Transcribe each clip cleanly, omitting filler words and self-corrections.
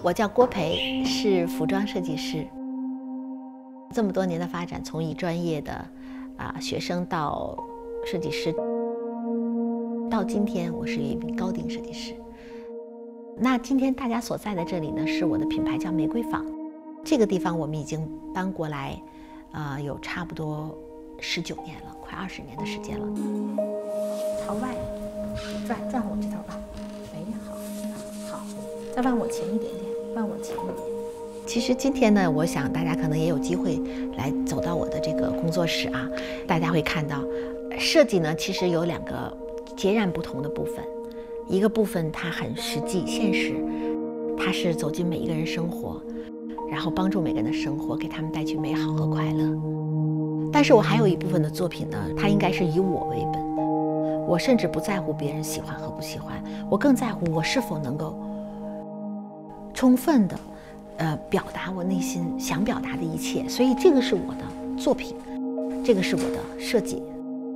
我叫郭培，是服装设计师。这么多年的发展，从一专业的学生到设计师，到今天我是一名高定设计师。那今天大家所在的这里呢，是我的品牌叫玫瑰坊。这个地方我们已经搬过来，有差不多19年了，快20年的时间了。朝外转我这头吧。哎，好，再往我前一点点，往我前一点。其实今天呢，我想大家可能也有机会来走到我的这个工作室啊，大家会看到，设计呢其实有2个截然不同的部分，一个部分它很实际现实，它是走进每一个人生活，然后帮助每个人的生活，给他们带去美好和快乐。但是我还有一部分的作品呢，它应该是以我为本。我甚至不在乎别人喜欢和不喜欢，我更在乎我是否能够充分的表达我内心想表达的一切。所以这个是我的作品，这个是我的设计。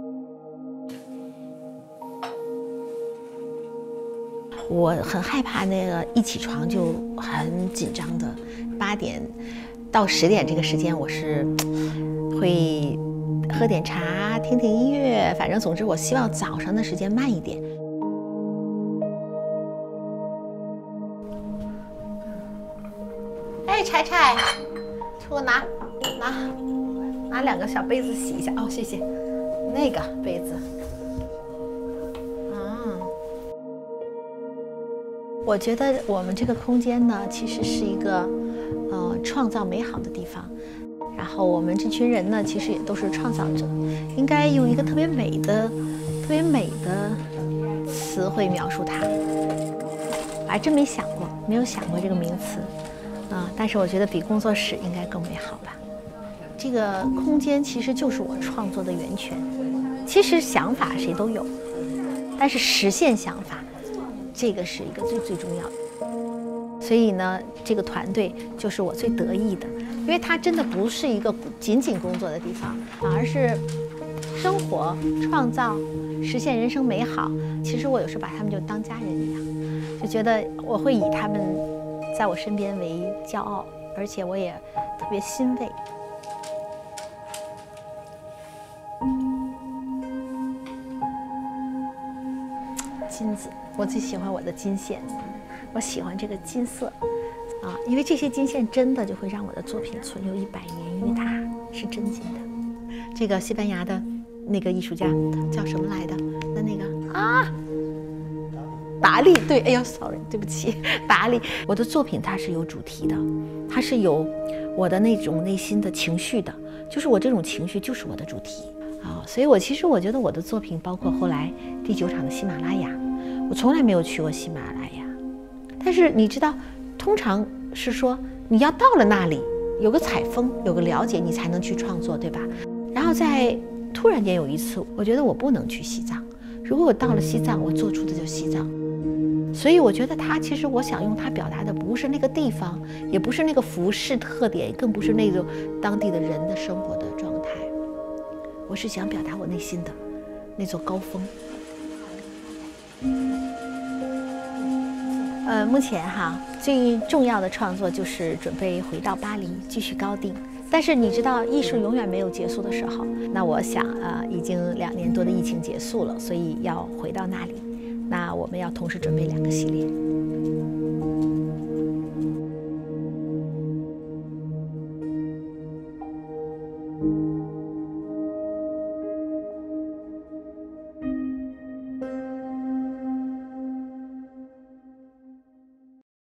我很害怕那个一起床就很紧张的8点到10点这个时间，我是会喝点茶，听听音乐，反正总之我希望早上的时间慢一点。哎，柴，给我拿2个小杯子洗一下。哦，谢谢。那个杯子。我觉得我们这个空间呢，其实是一个创造美好的地方。然后我们这群人呢，其实也都是创造者，应该用一个特别美的词汇描述它。我还真没有想过这个名词但是我觉得比工作室应该更美好吧。这个空间其实就是我创作的源泉。其实想法谁都有，但是实现想法，这个是一个最重要的。所以呢，这个团队就是我最得意的，因为它真的不是一个仅工作的地方，反而是生活、创造、实现人生美好。其实我有时把他们就当家人一样，就觉得我会以他们在我身边为骄傲，而且我也特别欣慰。金子，我最喜欢我的金线，我喜欢这个金色因为这些金线真的就会让我的作品存留100年，因为它是真金的。这个西班牙的那个艺术家叫什么来的？那个达利，对，哎呦 ，sorry， 对不起，达利。我的作品它是有主题的，它是有我的那种内心的情绪的，就是我这种情绪就是我的主题所以其实我觉得我的作品，包括后来第9场的喜马拉雅，我从来没有去过喜马拉雅，但是你知道，通常是说你要到了那里，有个采风，有个了解，你才能去创作，对吧？然后突然间有一次，我觉得我不能去西藏，如果我到了西藏，我做出的就是西藏。所以我觉得其实我想用它表达的不是那个地方，也不是那个服饰特点，更不是那种当地的人的生活的状态，我是想表达我内心的那座高峰。目前最重要的创作就是准备回到巴黎继续高定。但是你知道，艺术永远没有结束的时候。那我想已经2年多的疫情结束了，所以要回到那里。那我们要同时准备2个系列。